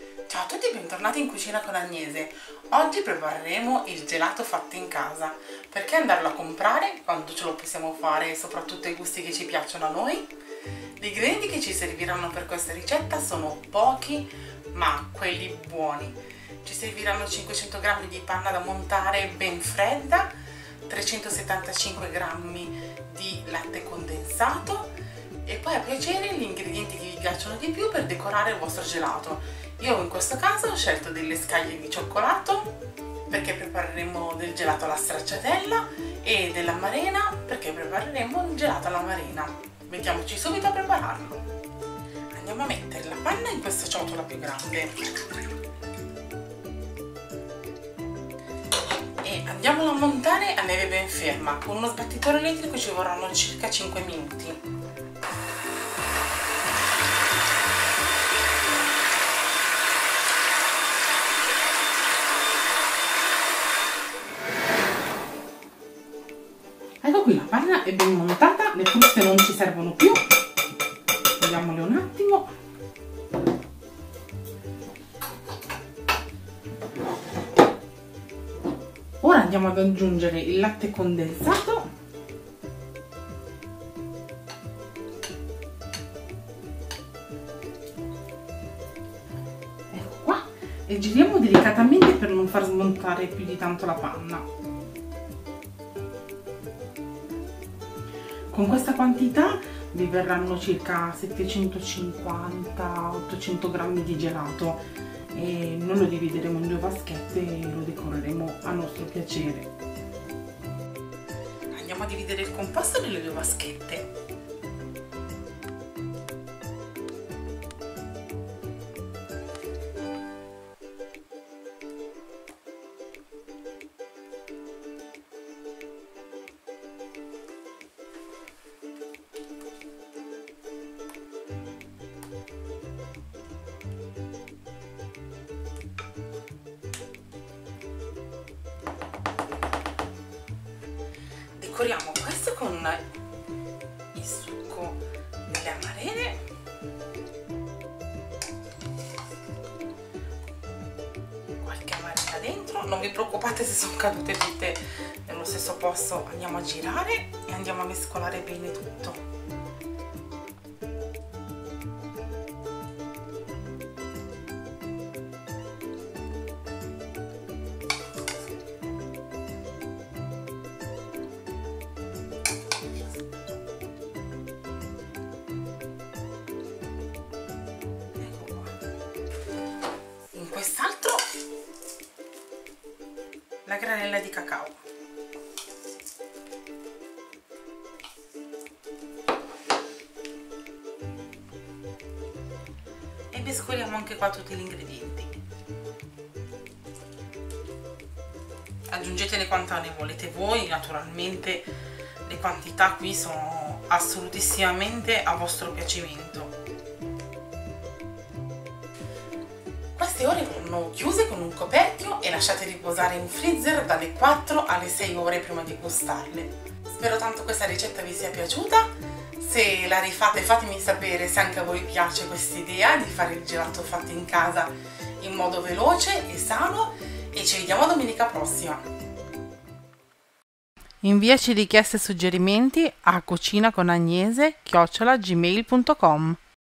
Ciao a tutti e bentornati in Cucina con Agnese. Oggi prepareremo il gelato fatto in casa. Perché andarlo a comprare quando ce lo possiamo fare, soprattutto ai gusti che ci piacciono a noi? Gli ingredienti che ci serviranno per questa ricetta sono pochi, ma quelli buoni. Ci serviranno 500 g di panna da montare ben fredda, 375 g di latte condensato e poi a piacere gli ingredienti che vi piacciono di più per decorare il vostro gelato. Io in questo caso ho scelto delle scaglie di cioccolato perché prepareremo del gelato alla stracciatella e dell'amarena perché prepareremo il gelato alla-marena. Mettiamoci subito a prepararlo. Andiamo a mettere la panna in questa ciotola più grande e andiamola a montare a neve ben ferma. Con uno sbattitore elettrico ci vorranno circa 5 minuti. Ecco qui, la panna è ben montata, le fruste non ci servono più, togliamole un attimo. Ora andiamo ad aggiungere il latte condensato ecco qua e giriamo delicatamente per non far smontare più di tanto la panna. Con questa quantità vi verranno circa 750-800 g di gelato e noi lo divideremo in due vaschette e lo decoreremo a nostro piacere. Andiamo a dividere il composto nelle due vaschette. Decoriamo questo con il succo delle amarene, qualche amarena dentro, non vi preoccupate se sono cadute tutte nello stesso posto. Andiamo a girare e andiamo a mescolare bene tutto. Quest'altro la granella di cacao e mescoliamo anche qua tutti gli ingredienti. Aggiungetene quanta ne volete voi, naturalmente le quantità qui sono assolutissimamente a vostro piacimento. Queste ore vanno chiuse con un coperchio e lasciate riposare in freezer dalle 4 alle 6 ore prima di gustarle. Spero tanto questa ricetta vi sia piaciuta. Se la rifate fatemi sapere se anche a voi piace questa idea di fare il gelato fatto in casa in modo veloce e sano e ci vediamo domenica prossima. Inviaci richieste e suggerimenti a cucinaconagnese@gmail.com.